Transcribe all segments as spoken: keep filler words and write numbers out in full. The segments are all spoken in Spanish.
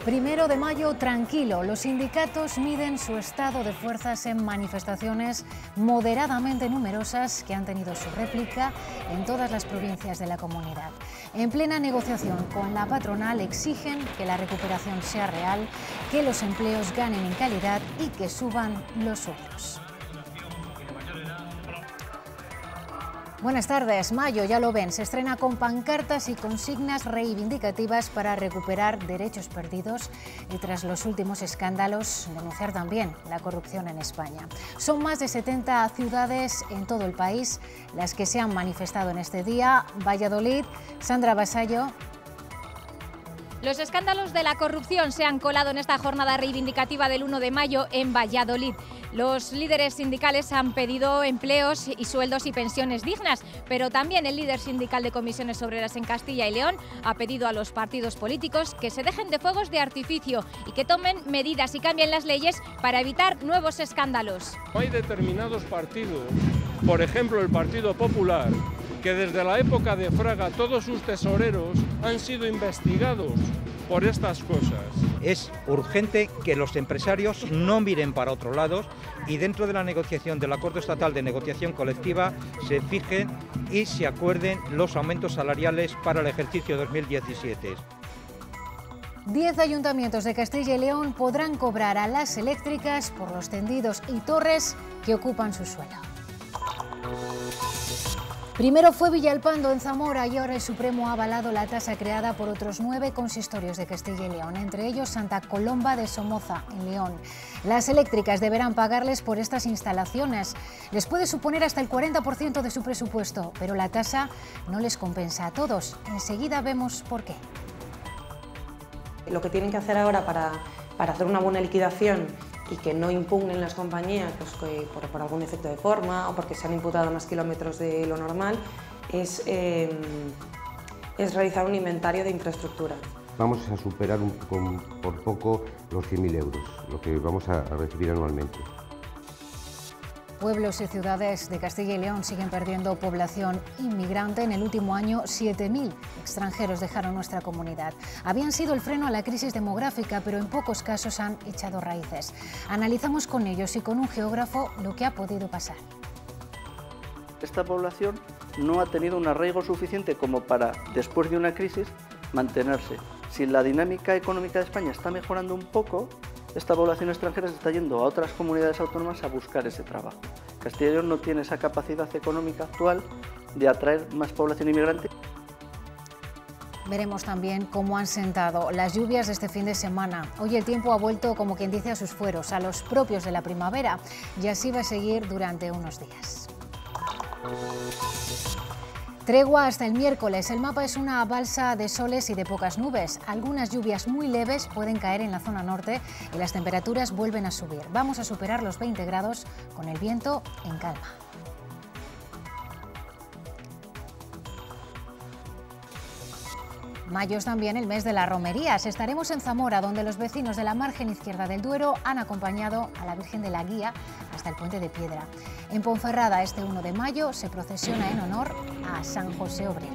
Primero de mayo tranquilo. Los sindicatos miden su estado de fuerzas en manifestaciones moderadamente numerosas que han tenido su réplica en todas las provincias de la comunidad. En plena negociación con la patronal exigen que la recuperación sea real, que los empleos ganen en calidad y que suban los sueldos. Buenas tardes. Mayo, ya lo ven, se estrena con pancartas y consignas reivindicativas para recuperar derechos perdidos y, tras los últimos escándalos, denunciar también la corrupción en España. Son más de setenta ciudades en todo el país las que se han manifestado en este día. Valladolid, Sandra Vasallo. Los escándalos de la corrupción se han colado en esta jornada reivindicativa del uno de mayo en Valladolid. Los líderes sindicales han pedido empleos y sueldos y pensiones dignas, pero también el líder sindical de comisiones obreras en Castilla y León ha pedido a los partidos políticos que se dejen de fuegos de artificio y que tomen medidas y cambien las leyes para evitar nuevos escándalos. Hay determinados partidos, por ejemplo el Partido Popular, que desde la época de Fraga todos sus tesoreros han sido investigados por estas cosas. Es urgente que los empresarios no miren para otro lado y dentro de la negociación del Acuerdo Estatal de Negociación Colectiva se fijen y se acuerden los aumentos salariales para el ejercicio dos mil diecisiete. Diez ayuntamientos de Castilla y León podrán cobrar a las eléctricas por los tendidos y torres que ocupan su suelo. Primero fue Villalpando en Zamora y ahora el Supremo ha avalado la tasa creada por otros nueve consistorios de Castilla y León, entre ellos Santa Colomba de Somoza, en León. Las eléctricas deberán pagarles por estas instalaciones. Les puede suponer hasta el cuarenta por ciento de su presupuesto, pero la tasa no les compensa a todos. Enseguida vemos por qué. Lo que tienen que hacer ahora para, para hacer una buena liquidación y que no impugnen las compañías pues, que por, por algún efecto de forma o porque se han imputado más kilómetros de lo normal, es, eh, es realizar un inventario de infraestructura. Vamos a superar un, con, por poco los cien mil euros, lo que vamos a, a recibir anualmente. Pueblos y ciudades de Castilla y León siguen perdiendo población inmigrante. En el último año, siete mil extranjeros dejaron nuestra comunidad. Habían sido el freno a la crisis demográfica, pero en pocos casos han echado raíces. Analizamos con ellos y con un geógrafo lo que ha podido pasar. Esta población no ha tenido un arraigo suficiente como para, después de una crisis, mantenerse. Si la dinámica económica de España está mejorando un poco, esta población extranjera se está yendo a otras comunidades autónomas a buscar ese trabajo. Castilla y León no tiene esa capacidad económica actual de atraer más población inmigrante. Veremos también cómo han sentado las lluvias de este fin de semana. Hoy el tiempo ha vuelto, como quien dice, a sus fueros, a los propios de la primavera, y así va a seguir durante unos días. Tregua hasta el miércoles. El mapa es una balsa de soles y de pocas nubes. Algunas lluvias muy leves pueden caer en la zona norte y las temperaturas vuelven a subir. Vamos a superar los veinte grados con el viento en calma. Mayo es también el mes de las romerías. Estaremos en Zamora, donde los vecinos de la margen izquierda del Duero han acompañado a la Virgen de la Guía hasta el Puente de Piedra. En Ponferrada, este uno de mayo, se procesiona en honor a San José Obrero.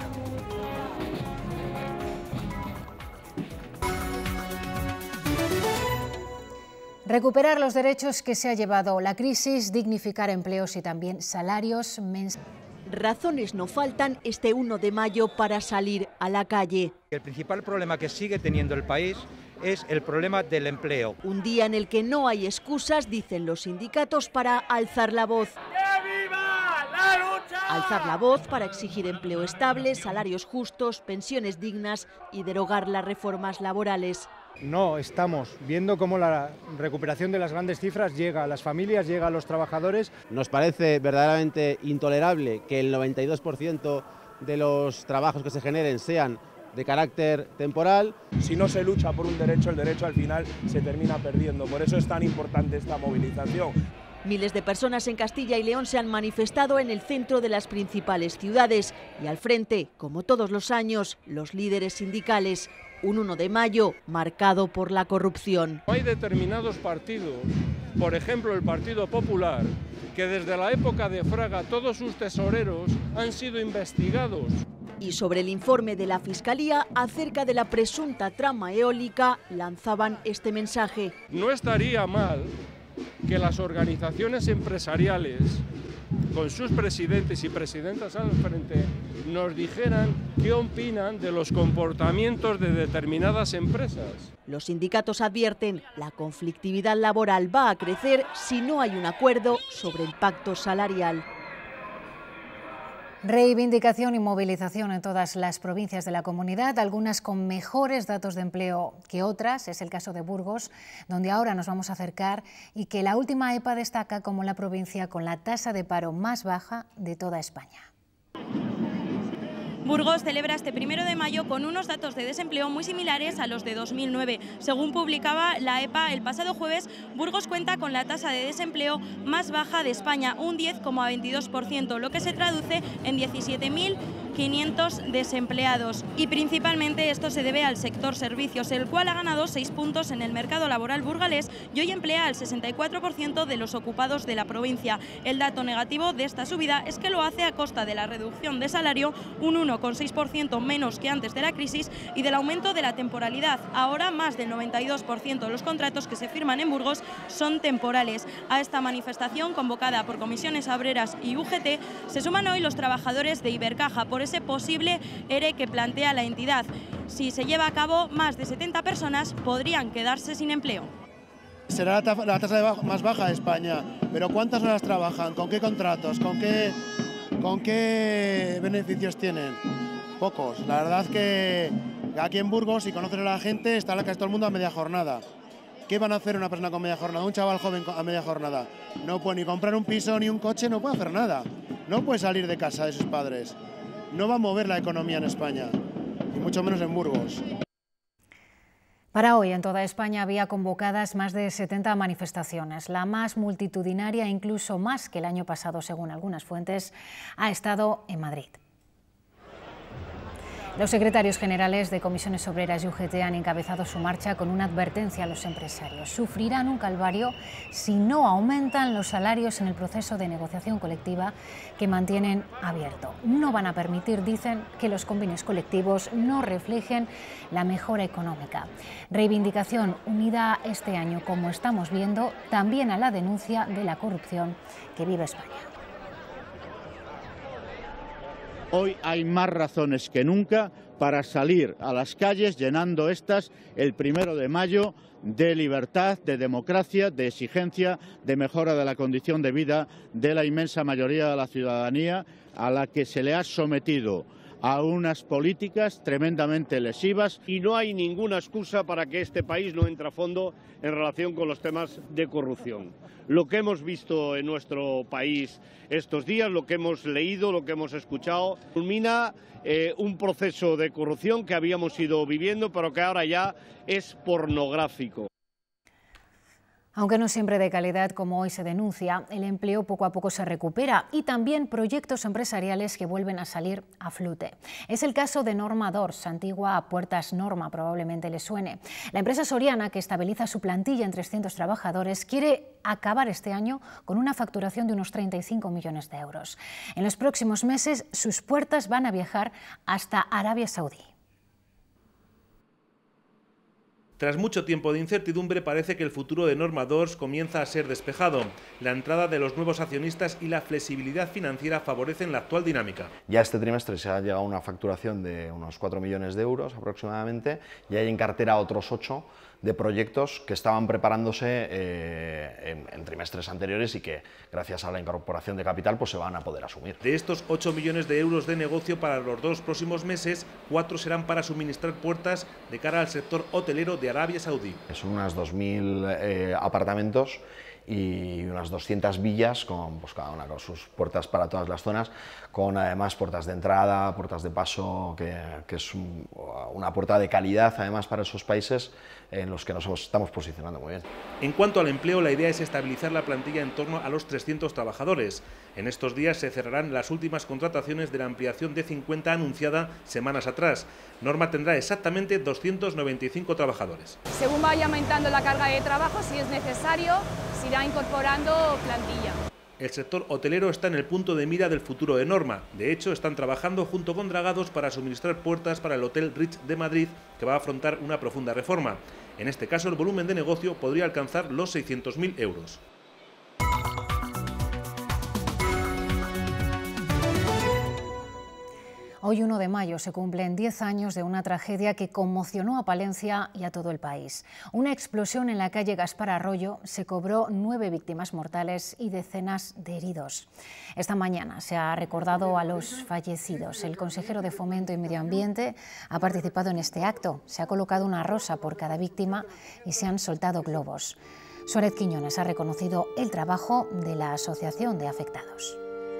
Recuperar los derechos que se ha llevado la crisis, dignificar empleos y también salarios mensuales. Razones no faltan este uno de mayo para salir a la calle. El principal problema que sigue teniendo el país es el problema del empleo. Un día en el que no hay excusas, dicen los sindicatos, para alzar la voz. ¡Que viva la lucha! Alzar la voz para exigir empleo estable, salarios justos, pensiones dignas y derogar las reformas laborales. No estamos viendo cómo la recuperación de las grandes cifras llega a las familias, llega a los trabajadores. Nos parece verdaderamente intolerable que el noventa y dos por ciento de los trabajos que se generen sean de carácter temporal. Si no se lucha por un derecho, el derecho al final se termina perdiendo. Por eso es tan importante esta movilización. Miles de personas en Castilla y León se han manifestado en el centro de las principales ciudades y al frente, como todos los años, los líderes sindicales. Un uno de mayo marcado por la corrupción. Hay determinados partidos, por ejemplo el Partido Popular, que desde la época de Fraga todos sus tesoreros han sido investigados Y sobre el informe de la Fiscalía acerca de la presunta trama eólica, lanzaban este mensaje. No estaría mal que las organizaciones empresariales, con sus presidentes y presidentas al frente, nos dijeran qué opinan de los comportamientos de determinadas empresas. Los sindicatos advierten, la conflictividad laboral va a crecer si no hay un acuerdo sobre el pacto salarial. Reivindicación y movilización en todas las provincias de la comunidad, algunas con mejores datos de empleo que otras, es el caso de Burgos, donde ahora nos vamos a acercar y que la última E P A destaca como la provincia con la tasa de paro más baja de toda España. Burgos celebra este primero de mayo con unos datos de desempleo muy similares a los de dos mil nueve. Según publicaba la E P A el pasado jueves, Burgos cuenta con la tasa de desempleo más baja de España, un diez coma veintidós por ciento, lo que se traduce en diecisiete mil quinientos desempleados. Y principalmente esto se debe al sector servicios, el cual ha ganado seis puntos en el mercado laboral burgalés y hoy emplea al sesenta y cuatro por ciento de los ocupados de la provincia. El dato negativo de esta subida es que lo hace a costa de la reducción de salario, un uno coma seis por ciento menos que antes de la crisis, y del aumento de la temporalidad. Ahora más del noventa y dos por ciento de los contratos que se firman en Burgos son temporales. A esta manifestación, convocada por comisiones obreras y U G T, se suman hoy los trabajadores de Ibercaja por ese posible ERE que plantea la entidad. Si se lleva a cabo, más de setenta personas podrían quedarse sin empleo. Será la tasa más baja de España, pero ¿cuántas horas trabajan? ¿Con qué contratos? ¿Con qué, con qué beneficios tienen? Pocos. La verdad que aquí en Burgos, si conoces a la gente, está casi todo el mundo a media jornada. ¿Qué van a hacer una persona con media jornada? Un chaval joven a media jornada. No puede ni comprar un piso ni un coche, no puede hacer nada. No puede salir de casa de sus padres. No va a mover la economía en España, y mucho menos en Burgos. Para hoy en toda España había convocadas más de setenta manifestaciones. La más multitudinaria, incluso más que el año pasado, según algunas fuentes, ha estado en Madrid. Los secretarios generales de Comisiones Obreras y U G T han encabezado su marcha con una advertencia a los empresarios. Sufrirán un calvario si no aumentan los salarios en el proceso de negociación colectiva que mantienen abierto. No van a permitir, dicen, que los convenios colectivos no reflejen la mejora económica. Reivindicación unida este año, como estamos viendo, también a la denuncia de la corrupción que vive España. Hoy hay más razones que nunca para salir a las calles, llenando estas el primero de mayo de libertad, de democracia, de exigencia, de mejora de la condición de vida de la inmensa mayoría de la ciudadanía, a la que se le ha sometido a unas políticas tremendamente lesivas. Y no hay ninguna excusa para que este país no entre a fondo en relación con los temas de corrupción. Lo que hemos visto en nuestro país estos días, lo que hemos leído, lo que hemos escuchado, culmina eh, un proceso de corrupción que habíamos ido viviendo, pero que ahora ya es pornográfico. Aunque no siempre de calidad, como hoy se denuncia, el empleo poco a poco se recupera y también proyectos empresariales que vuelven a salir a flote. Es el caso de Norma Dors, antigua Puertas Norma, probablemente le suene. La empresa soriana, que estabiliza su plantilla en trescientos trabajadores, quiere acabar este año con una facturación de unos treinta y cinco millones de euros. En los próximos meses, sus puertas van a viajar hasta Arabia Saudí. Tras mucho tiempo de incertidumbre, parece que el futuro de Norma Dors comienza a ser despejado. La entrada de los nuevos accionistas y la flexibilidad financiera favorecen la actual dinámica. Ya este trimestre se ha llegado a una facturación de unos cuatro millones de euros aproximadamente y hay en cartera otros ocho de proyectos que estaban preparándose eh, en, en trimestres anteriores y que gracias a la incorporación de capital pues se van a poder asumir. De estos ocho millones de euros de negocio para los dos próximos meses, cuatro serán para suministrar puertas de cara al sector hotelero de Arabia Saudí. Son unas dos mil eh, apartamentos y unas doscientas villas, con pues, cada una con sus puertas para todas las zonas, con además puertas de entrada, puertas de paso, que, que es un, una puerta de calidad además para esos países en los que nos estamos posicionando muy bien. En cuanto al empleo, la idea es estabilizar la plantilla en torno a los trescientos trabajadores. En estos días se cerrarán las últimas contrataciones de la ampliación de cincuenta anunciada semanas atrás. Norma tendrá exactamente doscientos noventa y cinco trabajadores. Según vaya aumentando la carga de trabajo, si es necesario, se irá incorporando plantilla. El sector hotelero está en el punto de mira del futuro de Norma. De hecho, están trabajando junto con Dragados para suministrar puertas para el Hotel Ritz de Madrid, que va a afrontar una profunda reforma. En este caso, el volumen de negocio podría alcanzar los seiscientos mil euros. Hoy, uno de mayo, se cumplen diez años de una tragedia que conmocionó a Palencia y a todo el país. Una explosión en la calle Gaspar Arroyo se cobró nueve víctimas mortales y decenas de heridos. Esta mañana se ha recordado a los fallecidos. El consejero de Fomento y Medio Ambiente ha participado en este acto. Se ha colocado una rosa por cada víctima y se han soltado globos. Suárez Quiñones ha reconocido el trabajo de la Asociación de Afectados.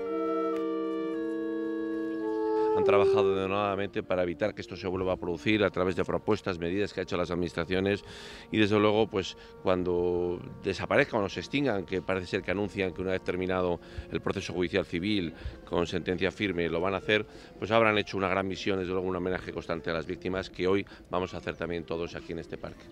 Han trabajado denodadamente para evitar que esto se vuelva a producir a través de propuestas, medidas que ha hecho las administraciones y desde luego pues cuando desaparezcan o se extingan, que parece ser que anuncian que una vez terminado el proceso judicial civil con sentencia firme lo van a hacer, pues habrán hecho una gran misión, desde luego un homenaje constante a las víctimas que hoy vamos a hacer también todos aquí en este parque.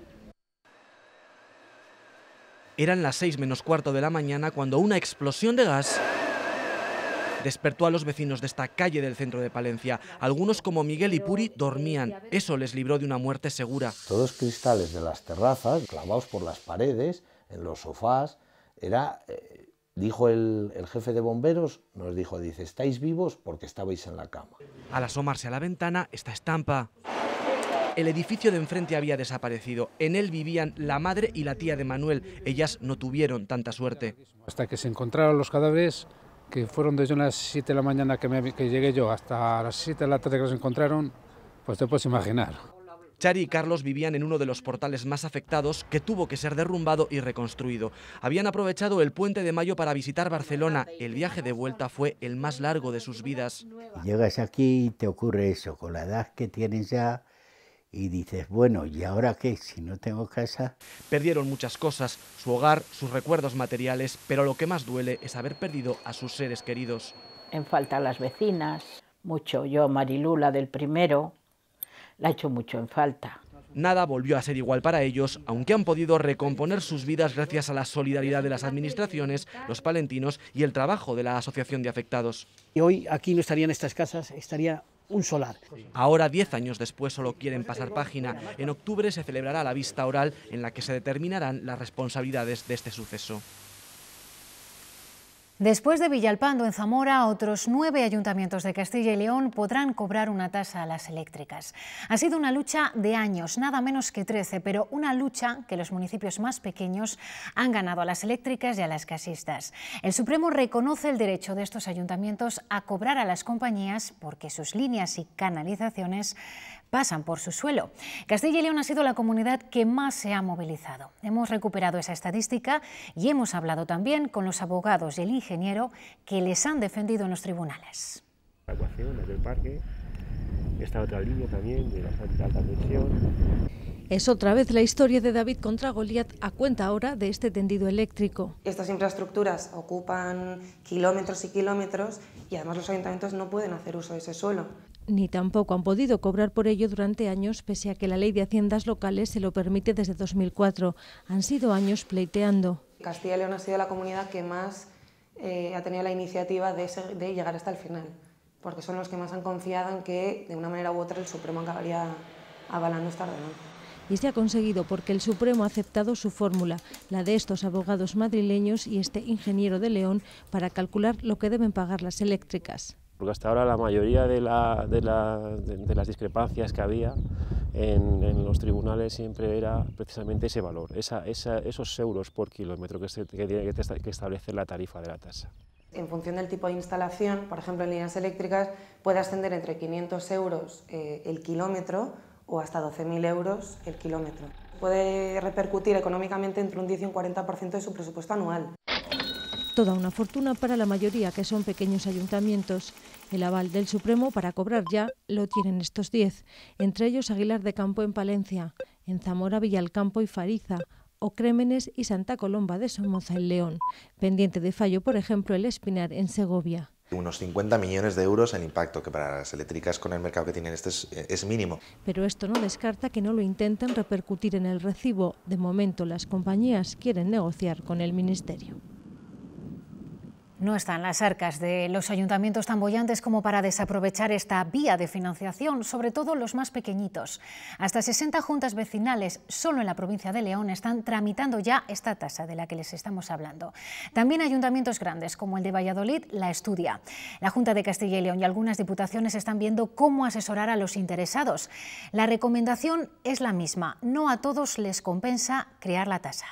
Eran las seis menos cuarto de la mañana cuando una explosión de gas despertó a los vecinos de esta calle del centro de Palencia. Algunos, como Miguel y Puri, dormían. Eso les libró de una muerte segura. Todos cristales de las terrazas, clavados por las paredes, en los sofás. Era, eh, dijo el, el jefe de bomberos, nos dijo, dice, estáis vivos porque estabais en la cama. Al asomarse a la ventana, esta estampa. El edificio de enfrente había desaparecido. En él vivían la madre y la tía de Manuel. Ellas no tuvieron tanta suerte. Hasta que se encontraron los cadáveres, que fueron desde unas siete de la mañana que, me, que llegué yo hasta las siete de la tarde que los encontraron, pues te puedes imaginar. Chari y Carlos vivían en uno de los portales más afectados, que tuvo que ser derrumbado y reconstruido. Habían aprovechado el puente de mayo para visitar Barcelona. El viaje de vuelta fue el más largo de sus vidas. Llegas aquí y te ocurre eso, con la edad que tienes ya, y dices, bueno, ¿y ahora qué? Si no tengo casa. Perdieron muchas cosas, su hogar, sus recuerdos materiales, pero lo que más duele es haber perdido a sus seres queridos. En falta las vecinas, mucho. Yo, Marilula del primero, la he hecho mucho en falta. Nada volvió a ser igual para ellos, aunque han podido recomponer sus vidas gracias a la solidaridad de las administraciones, los palentinos y el trabajo de la Asociación de Afectados. Y hoy aquí no estarían estas casas, estaría un solar. Ahora, diez años después, solo quieren pasar página. En octubre se celebrará la vista oral en la que se determinarán las responsabilidades de este suceso. Después de Villalpando, en Zamora, otros nueve ayuntamientos de Castilla y León podrán cobrar una tasa a las eléctricas. Ha sido una lucha de años, nada menos que trece, pero una lucha que los municipios más pequeños han ganado a las eléctricas y a las gasistas. El Supremo reconoce el derecho de estos ayuntamientos a cobrar a las compañías porque sus líneas y canalizaciones pasan por su suelo. Castilla y León ha sido la comunidad que más se ha movilizado. Hemos recuperado esa estadística y hemos hablado también con los abogados y el ingeniero que les han defendido en los tribunales. La ecuación del parque, esta otra línea también de la alta tensión. Es otra vez la historia de David contra Goliat a cuenta ahora de este tendido eléctrico. Estas infraestructuras ocupan kilómetros y kilómetros y además los ayuntamientos no pueden hacer uso de ese suelo. Ni tampoco han podido cobrar por ello durante años, pese a que la Ley de Haciendas Locales se lo permite desde dos mil cuatro. Han sido años pleiteando. Castilla y León ha sido la comunidad que más eh, ha tenido la iniciativa de, ser, de llegar hasta el final, porque son los que más han confiado en que, de una manera u otra, el Supremo acabaría avalando esta ordenanza. Y se ha conseguido porque el Supremo ha aceptado su fórmula, la de estos abogados madrileños y este ingeniero de León, para calcular lo que deben pagar las eléctricas. Porque hasta ahora la mayoría de, la, de, la, de, de las discrepancias que había en, en los tribunales siempre era precisamente ese valor, esa, esa, esos euros por kilómetro que, se, que tiene que establecer la tarifa de la tasa. En función del tipo de instalación, por ejemplo en líneas eléctricas, puede ascender entre quinientos euros eh, el kilómetro o hasta doce mil euros el kilómetro. Puede repercutir económicamente entre un diez y un cuarenta por ciento de su presupuesto anual. Toda una fortuna para la mayoría, que son pequeños ayuntamientos. El aval del Supremo para cobrar ya lo tienen estos diez, entre ellos Aguilar de Campo en Palencia, en Zamora, Villalcampo y Fariza, o Crémenes y Santa Colomba de Somoza en León. Pendiente de fallo, por ejemplo, el Espinar en Segovia. Unos cincuenta millones de euros en impacto, que para las eléctricas con el mercado que tienen este es, es mínimo. Pero esto no descarta que no lo intenten repercutir en el recibo. De momento las compañías quieren negociar con el Ministerio. No están las arcas de los ayuntamientos tan bollantes como para desaprovechar esta vía de financiación, sobre todo los más pequeñitos. Hasta sesenta juntas vecinales solo en la provincia de León están tramitando ya esta tasa de la que les estamos hablando. También ayuntamientos grandes como el de Valladolid la estudia. La Junta de Castilla y León y algunas diputaciones están viendo cómo asesorar a los interesados. La recomendación es la misma: no a todos les compensa crear la tasa.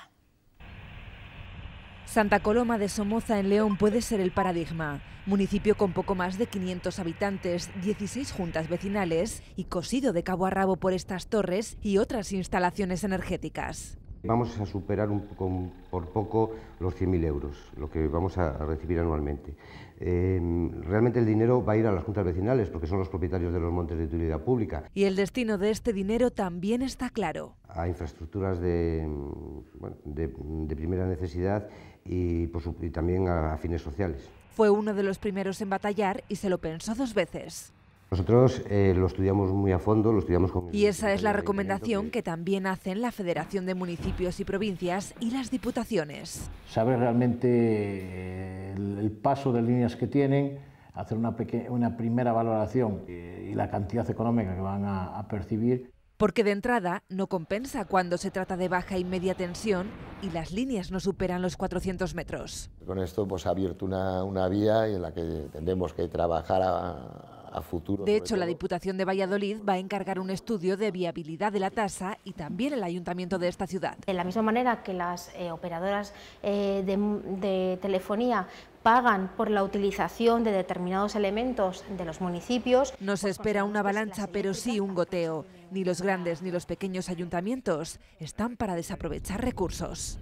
Santa Coloma de Somoza en León puede ser el paradigma. Municipio con poco más de quinientos habitantes, dieciséis juntas vecinales y cosido de cabo a rabo por estas torres y otras instalaciones energéticas. Vamos a superar un, con, por poco los cien mil euros, lo que vamos a recibir anualmente. Eh, realmente el dinero va a ir a las juntas vecinales porque son los propietarios de los montes de utilidad pública. Y el destino de este dinero también está claro. A infraestructuras de, bueno, de, de primera necesidad y, por su, y también a, a fines sociales. Fue uno de los primeros en batallar y se lo pensó dos veces. Nosotros eh, lo estudiamos muy a fondo, lo estudiamos con... Y esa es la recomendación que... que también hacen la Federación de Municipios y Provincias y las Diputaciones. Saber realmente el, el paso de líneas que tienen, hacer una, una primera valoración y la cantidad económica que van a, a percibir. Porque de entrada no compensa cuando se trata de baja y media tensión y las líneas no superan los cuatrocientos metros. Con esto pues, ha abierto una, una vía en la que tendremos que trabajar a, a futuro. De hecho, la Diputación de Valladolid va a encargar un estudio de viabilidad de la tasa y también el ayuntamiento de esta ciudad. De la misma manera que las eh, operadoras eh, de, de telefonía pagan por la utilización de determinados elementos de los municipios. No se espera una avalancha, pero sí un goteo. Ni los grandes ni los pequeños ayuntamientos están para desaprovechar recursos.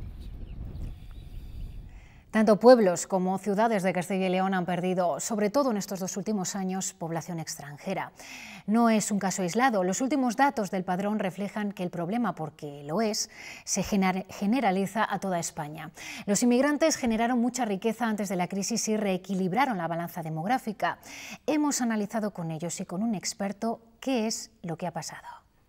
Tanto pueblos como ciudades de Castilla y León han perdido, sobre todo en estos dos últimos años, población extranjera. No es un caso aislado. Los últimos datos del padrón reflejan que el problema, porque lo es, se generaliza a toda España. Los inmigrantes generaron mucha riqueza antes de la crisis y reequilibraron la balanza demográfica. Hemos analizado con ellos y con un experto qué es lo que ha pasado.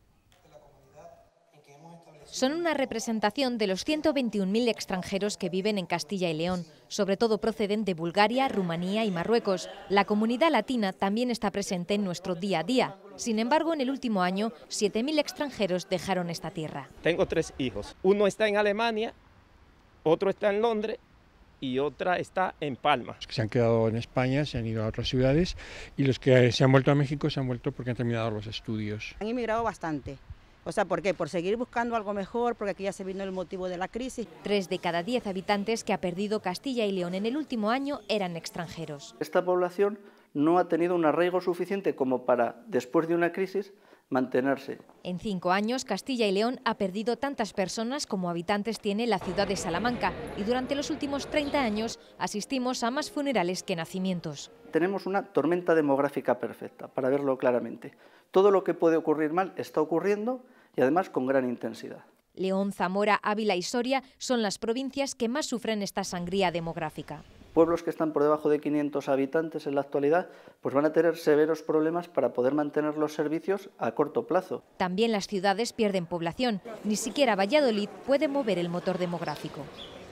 Son una representación de los ciento veintiún mil extranjeros que viven en Castilla y León. Sobre todo proceden de Bulgaria, Rumanía y Marruecos. La comunidad latina también está presente en nuestro día a día. Sin embargo, en el último año, siete mil extranjeros dejaron esta tierra. Tengo tres hijos. Uno está en Alemania, otro está en Londres y otra está en Palma. Los que se han quedado en España se han ido a otras ciudades y los que se han vuelto a México se han vuelto porque han terminado los estudios. Han inmigrado bastante. O sea, ¿por qué? Por seguir buscando algo mejor, porque aquí ya se vino el motivo de la crisis. Tres de cada diez habitantes que ha perdido Castilla y León en el último año eran extranjeros. Esta población no ha tenido un arraigo suficiente como para, después de una crisis, mantenerse. En cinco años, Castilla y León ha perdido tantas personas como habitantes tiene la ciudad de Salamanca y durante los últimos treinta años asistimos a más funerales que nacimientos. Tenemos una tormenta demográfica perfecta, para verlo claramente. Todo lo que puede ocurrir mal está ocurriendo y además con gran intensidad. León, Zamora, Ávila y Soria son las provincias que más sufren esta sangría demográfica. Pueblos que están por debajo de quinientos habitantes en la actualidad pues van a tener severos problemas para poder mantener los servicios a corto plazo. También las ciudades pierden población. Ni siquiera Valladolid puede mover el motor demográfico.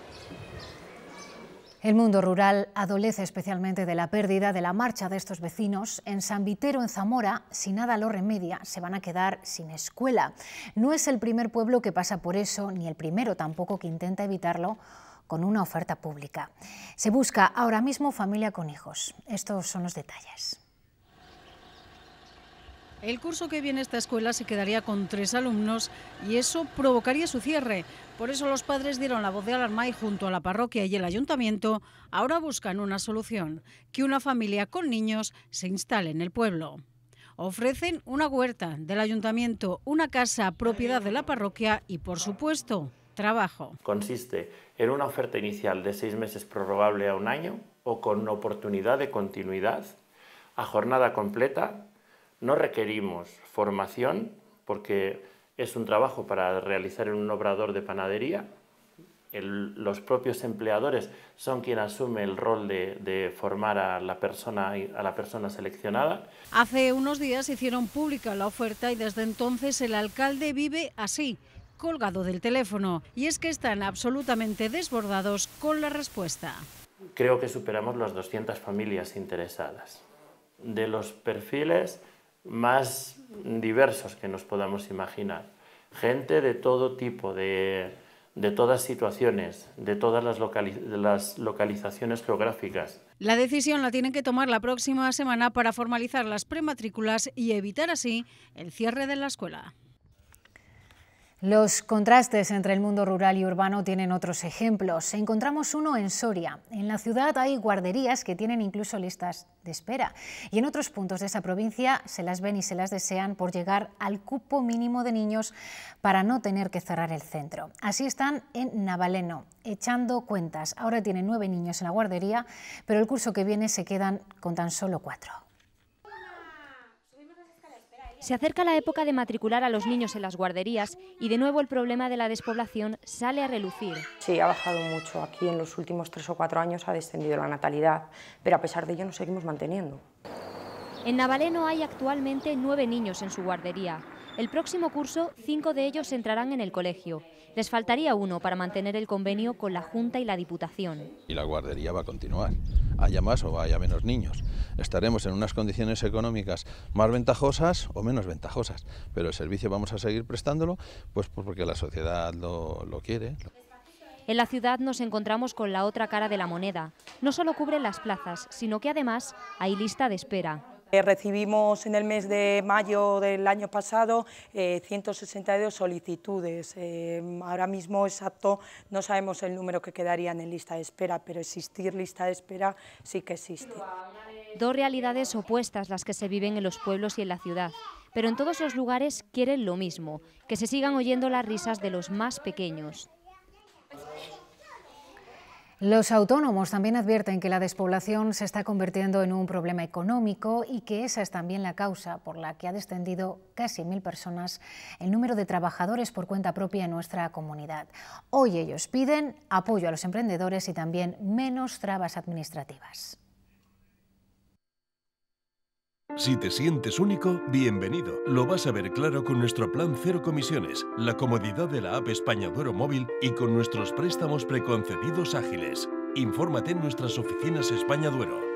El mundo rural adolece especialmente de la pérdida de la marcha de estos vecinos. En San Vitero, en Zamora, si nada lo remedia, se van a quedar sin escuela. No es el primer pueblo que pasa por eso, ni el primero tampoco que intenta evitarlo con una oferta pública. Se busca ahora mismo familia con hijos. Estos son los detalles. El curso que viene a esta escuela se quedaría con tres alumnos y eso provocaría su cierre. Por eso los padres dieron la voz de alarma y junto a la parroquia y el ayuntamiento ahora buscan una solución, que una familia con niños se instale en el pueblo. Ofrecen una huerta del ayuntamiento, una casa propiedad de la parroquia y, por supuesto, trabajo. Consiste en una oferta inicial de seis meses prorrogable a un año o con oportunidad de continuidad a jornada completa. No requerimos formación porque es un trabajo para realizar en un obrador de panadería. El, los propios empleadores son quienes asumen el rol de, de formar a la, persona, a la persona seleccionada. Hace unos días hicieron pública la oferta y desde entonces el alcalde vive así, colgado del teléfono. Y es que están absolutamente desbordados con la respuesta. creo que superamos las doscientas familias interesadas, de los perfiles más diversos que nos podamos imaginar. Gente de todo tipo, de, de todas situaciones, de todas las, locali las localizaciones geográficas. La decisión la tienen que tomar la próxima semana para formalizar las prematrículas y evitar así el cierre de la escuela. Los contrastes entre el mundo rural y urbano tienen otros ejemplos. Encontramos uno en Soria. En la ciudad hay guarderías que tienen incluso listas de espera. Y en otros puntos de esa provincia se las ven y se las desean por llegar al cupo mínimo de niños para no tener que cerrar el centro. Así están en Navaleno, echando cuentas. Ahora tienen nueve niños en la guardería, pero el curso que viene se quedan con tan solo cuatro. Se acerca la época de matricular a los niños en las guarderías y de nuevo el problema de la despoblación sale a relucir. Sí, ha bajado mucho. Aquí en los últimos tres o cuatro años ha descendido la natalidad, pero a pesar de ello nos seguimos manteniendo. En Navaleno hay actualmente nueve niños en su guardería. El próximo curso, cinco de ellos entrarán en el colegio. Les faltaría uno para mantener el convenio con la Junta y la Diputación. Y la guardería va a continuar, haya más o haya menos niños. Estaremos en unas condiciones económicas más ventajosas o menos ventajosas, pero el servicio vamos a seguir prestándolo pues porque la sociedad lo, lo quiere. En la ciudad nos encontramos con la otra cara de la moneda. No solo cubren las plazas, sino que además hay lista de espera. Eh, recibimos en el mes de mayo del año pasado eh, ciento sesenta y dos solicitudes. Eh, ahora mismo exacto no sabemos el número que quedarían en lista de espera, pero existir lista de espera sí que existe. Dos realidades opuestas las que se viven en los pueblos y en la ciudad, pero en todos los lugares quieren lo mismo, que se sigan oyendo las risas de los más pequeños. Los autónomos también advierten que la despoblación se está convirtiendo en un problema económico y que esa es también la causa por la que ha descendido casi mil personas el número de trabajadores por cuenta propia en nuestra comunidad. Hoy ellos piden apoyo a los emprendedores y también menos trabas administrativas. Si te sientes único, bienvenido. Lo vas a ver claro con nuestro plan cero comisiones, la comodidad de la app España Duero móvil y con nuestros préstamos preconcedidos ágiles. Infórmate en nuestras oficinas España Duero.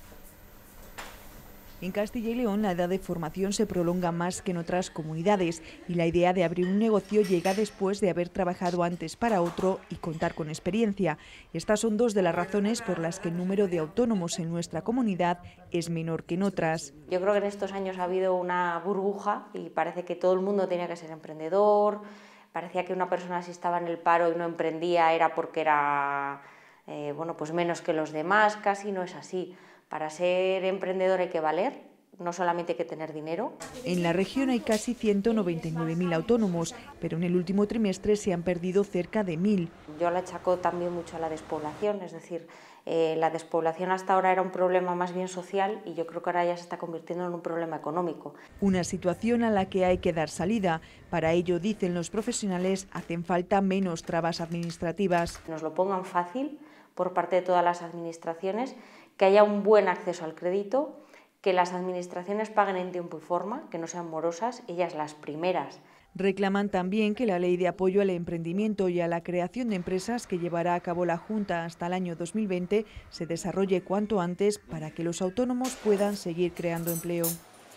En Castilla y León la edad de formación se prolonga más que en otras comunidades y la idea de abrir un negocio llega después de haber trabajado antes para otro y contar con experiencia. Estas son dos de las razones por las que el número de autónomos en nuestra comunidad es menor que en otras. Yo creo que en estos años ha habido una burbuja y parece que todo el mundo tenía que ser emprendedor, parecía que una persona si estaba en el paro y no emprendía era porque era eh, bueno, pues menos que los demás, casi no es así. Para ser emprendedor hay que valer, no solamente hay que tener dinero. En la región hay casi ciento noventa y nueve mil autónomos, pero en el último trimestre se han perdido cerca de mil. Yo le achaco también mucho a la despoblación, es decir, eh, la despoblación hasta ahora era un problema más bien social y yo creo que ahora ya se está convirtiendo en un problema económico. Una situación a la que hay que dar salida. Para ello, dicen los profesionales, hacen falta menos trabas administrativas. Nos lo pongan fácil por parte de todas las administraciones, que haya un buen acceso al crédito, que las administraciones paguen en tiempo y forma, que no sean morosas, ellas las primeras. Reclaman también que la ley de apoyo al emprendimiento y a la creación de empresas que llevará a cabo la Junta hasta el año dos mil veinte se desarrolle cuanto antes para que los autónomos puedan seguir creando empleo.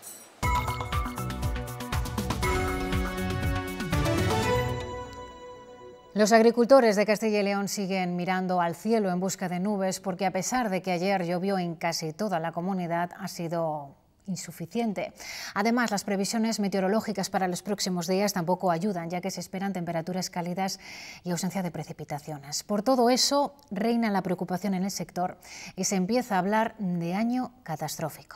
Los agricultores de Castilla y León siguen mirando al cielo en busca de nubes porque a pesar de que ayer llovió en casi toda la comunidad ha sido insuficiente. Además, las previsiones meteorológicas para los próximos días tampoco ayudan, ya que se esperan temperaturas cálidas y ausencia de precipitaciones. Por todo eso, reina la preocupación en el sector y se empieza a hablar de año catastrófico.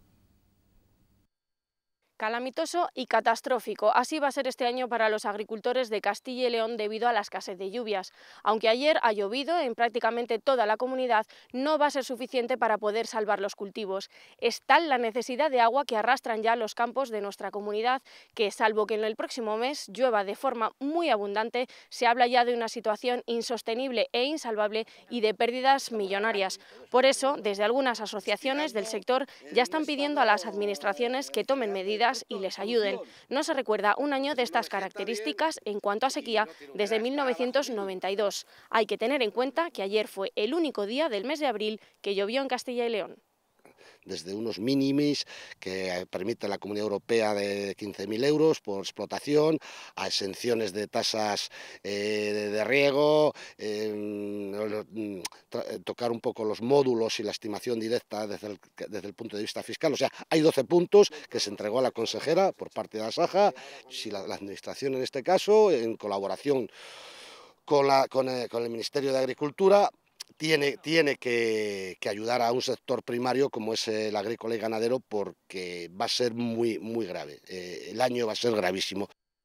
Calamitoso y catastrófico. Así va a ser este año para los agricultores de Castilla y León debido a la escasez de lluvias. Aunque ayer ha llovido en prácticamente toda la comunidad, no va a ser suficiente para poder salvar los cultivos. Es tal la necesidad de agua que arrastran ya los campos de nuestra comunidad que, salvo que en el próximo mes llueva de forma muy abundante, se habla ya de una situación insostenible e insalvable y de pérdidas millonarias. Por eso, desde algunas asociaciones del sector ya están pidiendo a las administraciones que tomen medidas detrás y les ayuden. No se recuerda un año de estas características en cuanto a sequía desde mil novecientos noventa y dos. Hay que tener en cuenta que ayer fue el único día del mes de abril que llovió en Castilla y León. Desde unos mínimis que permite la Comunidad Europea de quince mil euros por explotación, a exenciones de tasas eh, de riego, eh, tocar un poco los módulos y la estimación directa desde el, desde el punto de vista fiscal. O sea, hay doce puntos que se entregó a la consejera por parte de la Saja, si la, la Administración en este caso, en colaboración con, la, con, el, con el Ministerio de Agricultura, Tiene, tiene que, que ayudar a un sector primario como es el agrícola y ganadero, porque va a ser muy, muy grave. Eh, el año va a ser gravísimo.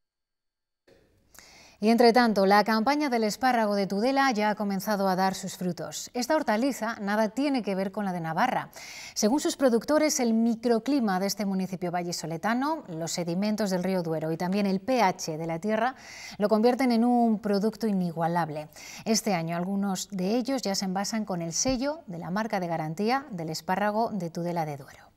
Y entre tanto, la campaña del espárrago de Tudela ya ha comenzado a dar sus frutos. Esta hortaliza nada tiene que ver con la de Navarra. Según sus productores, el microclima de este municipio vallisoletano, los sedimentos del río Duero y también el pH de la tierra lo convierten en un producto inigualable. Este año algunos de ellos ya se envasan con el sello de la marca de garantía del espárrago de Tudela de Duero.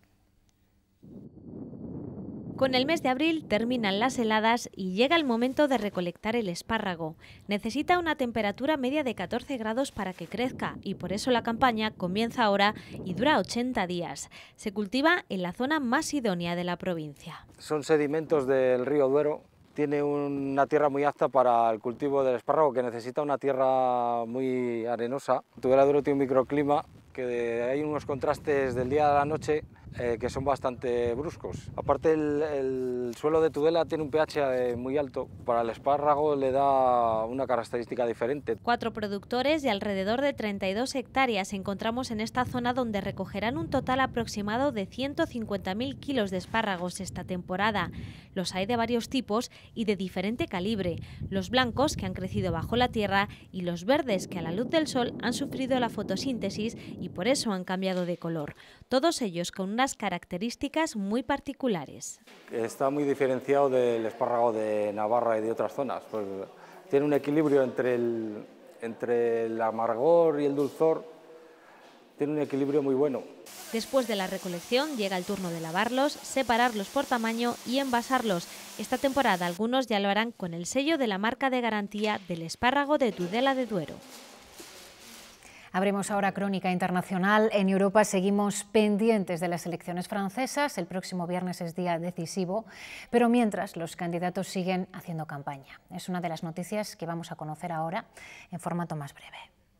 Con el mes de abril terminan las heladas y llega el momento de recolectar el espárrago. Necesita una temperatura media de catorce grados para que crezca y por eso la campaña comienza ahora y dura ochenta días. Se cultiva en la zona más idónea de la provincia. Son sedimentos del río Duero. Tiene una tierra muy apta para el cultivo del espárrago, que necesita una tierra muy arenosa. Tudela de Duero tiene un microclima que hay unos contrastes del día a la noche eh, que son bastante bruscos. Aparte el, el suelo de Tudela tiene un pH muy alto, para el espárrago le da una característica diferente. Cuatro productores de alrededor de treinta y dos hectáreas encontramos en esta zona, donde recogerán un total aproximado de ciento cincuenta mil kilos de espárragos esta temporada. Los hay de varios tipos y de diferente calibre, los blancos que han crecido bajo la tierra y los verdes que a la luz del sol han sufrido la fotosíntesis y por eso han cambiado de color, todos ellos con unas características muy particulares. Está muy diferenciado del espárrago de Navarra y de otras zonas, pues tiene un equilibrio entre el, entre el amargor y el dulzor, tiene un equilibrio muy bueno. Después de la recolección llega el turno de lavarlos, separarlos por tamaño y envasarlos. Esta temporada algunos ya lo harán con el sello de la marca de garantía del espárrago de Tudela de Duero. Abrimos ahora crónica internacional. En Europa seguimos pendientes de las elecciones francesas. El próximo viernes es día decisivo, pero mientras los candidatos siguen haciendo campaña. Es una de las noticias que vamos a conocer ahora en formato más breve.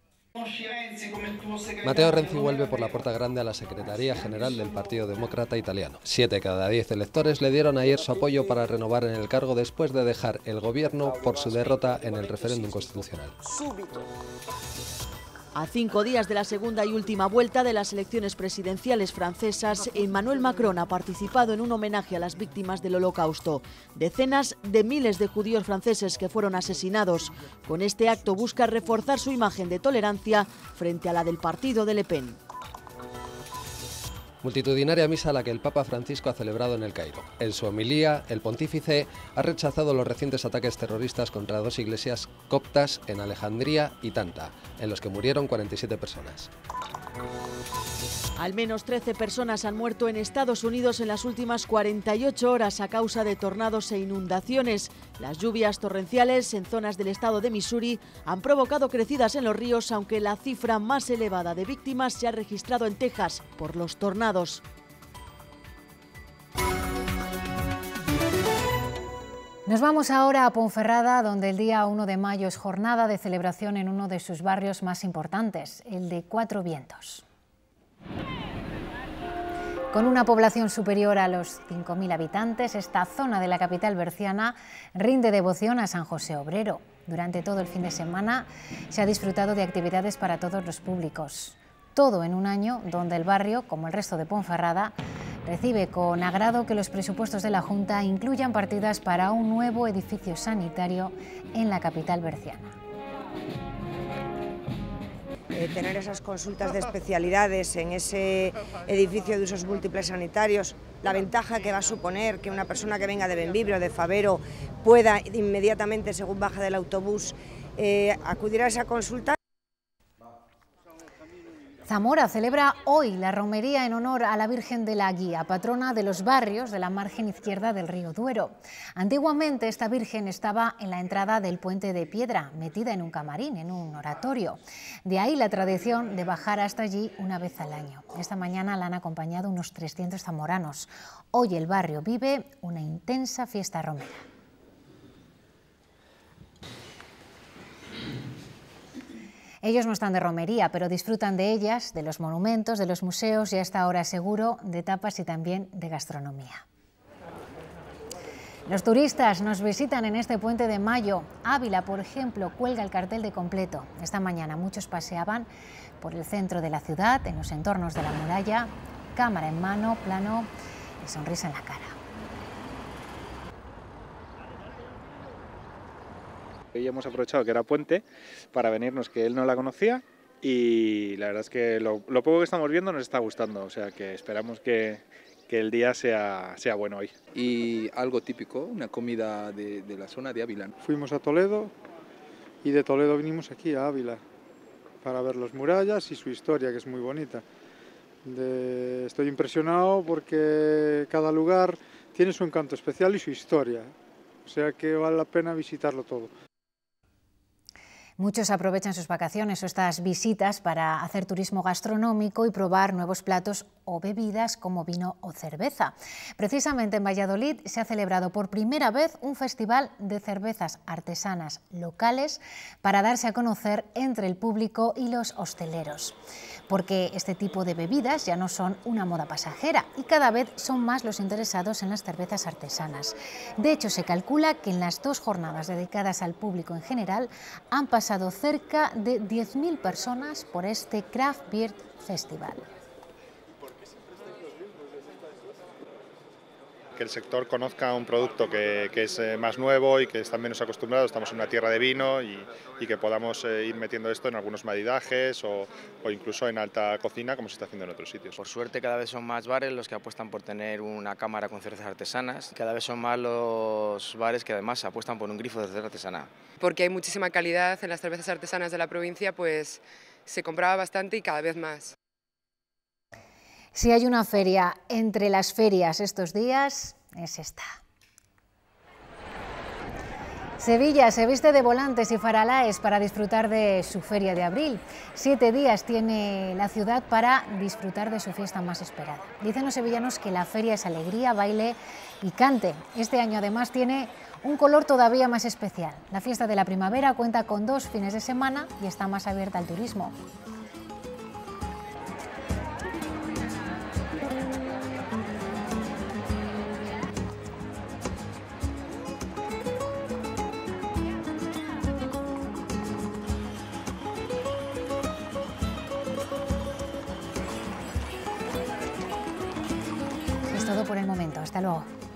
Matteo Renzi vuelve por la puerta grande a la Secretaría General del Partido Demócrata Italiano. Siete de cada diez electores le dieron ayer su apoyo para renovar en el cargo después de dejar el gobierno por su derrota en el referéndum constitucional. A cinco días de la segunda y última vuelta de las elecciones presidenciales francesas, Emmanuel Macron ha participado en un homenaje a las víctimas del Holocausto. Decenas de miles de judíos franceses que fueron asesinados. Con este acto busca reforzar su imagen de tolerancia frente a la del partido de Le Pen. Multitudinaria misa a la que el Papa Francisco ha celebrado en El Cairo. En su homilía, el pontífice ha rechazado los recientes ataques terroristas contra dos iglesias coptas en Alejandría y Tanta, en los que murieron cuarenta y siete personas. Al menos trece personas han muerto en Estados Unidos en las últimas cuarenta y ocho horas a causa de tornados e inundaciones. Las lluvias torrenciales en zonas del estado de Missouri han provocado crecidas en los ríos, aunque la cifra más elevada de víctimas se ha registrado en Texas por los tornados. Nos vamos ahora a Ponferrada, donde el día uno de mayo es jornada de celebración en uno de sus barrios más importantes, el de Cuatro Vientos. Con una población superior a los cinco mil habitantes, esta zona de la capital berciana rinde devoción a San José Obrero. Durante todo el fin de semana se ha disfrutado de actividades para todos los públicos. Todo en un año donde el barrio, como el resto de Ponferrada, recibe con agrado que los presupuestos de la Junta incluyan partidas para un nuevo edificio sanitario en la capital berciana. Eh, tener esas consultas de especialidades en ese edificio de usos múltiples sanitarios, la ventaja que va a suponer que una persona que venga de Bembibre o de Favero pueda inmediatamente, según baja del autobús, eh, acudir a esa consulta. Zamora celebra hoy la romería en honor a la Virgen de la Guía, patrona de los barrios de la margen izquierda del río Duero. Antiguamente esta Virgen estaba en la entrada del Puente de Piedra, metida en un camarín, en un oratorio. De ahí la tradición de bajar hasta allí una vez al año. Esta mañana la han acompañado unos trescientos zamoranos. Hoy el barrio vive una intensa fiesta romera. Ellos no están de romería, pero disfrutan de ellas, de los monumentos, de los museos y a esta hora seguro de tapas y también de gastronomía. Los turistas nos visitan en este puente de mayo. Ávila, por ejemplo, cuelga el cartel de completo. Esta mañana muchos paseaban por el centro de la ciudad, en los entornos de la muralla, cámara en mano, plano y sonrisa en la cara. Y hemos aprovechado que era puente para venirnos, que él no la conocía, y la verdad es que lo, lo poco que estamos viendo nos está gustando, o sea que esperamos que, que el día sea, sea bueno hoy. Y algo típico, una comida de, de la zona de Ávila. Fuimos a Toledo y de Toledo vinimos aquí a Ávila para ver las murallas y su historia, que es muy bonita. De, estoy impresionado porque cada lugar tiene su encanto especial y su historia, o sea que vale la pena visitarlo todo. Muchos aprovechan sus vacaciones o estas visitas para hacer turismo gastronómico y probar nuevos platos o bebidas como vino o cerveza. Precisamente en Valladolid se ha celebrado por primera vez un festival de cervezas artesanas locales para darse a conocer entre el público y los hosteleros. Porque este tipo de bebidas ya no son una moda pasajera y cada vez son más los interesados en las cervezas artesanas. De hecho, se calcula que en las dos jornadas dedicadas al público en general han pasado cerca de diez mil personas por este Craft Beer Festival. Que el sector conozca un producto que, que es más nuevo y que están menos acostumbrados, estamos en una tierra de vino y, y que podamos eh, ir metiendo esto en algunos maridajes o, o incluso en alta cocina como se está haciendo en otros sitios. Por suerte cada vez son más bares los que apuestan por tener una cámara con cervezas artesanas, cada vez son más los bares que además apuestan por un grifo de cerveza artesana. Porque hay muchísima calidad en las cervezas artesanas de la provincia, pues se compraba bastante y cada vez más. Si hay una feria entre las ferias estos días, es esta. Sevilla se viste de volantes y faralaes para disfrutar de su feria de abril. Siete días tiene la ciudad para disfrutar de su fiesta más esperada. Dicen los sevillanos que la feria es alegría, baile y cante. Este año además tiene un color todavía más especial. La fiesta de la primavera cuenta con dos fines de semana y está más abierta al turismo. Es todo por el momento. Hasta luego.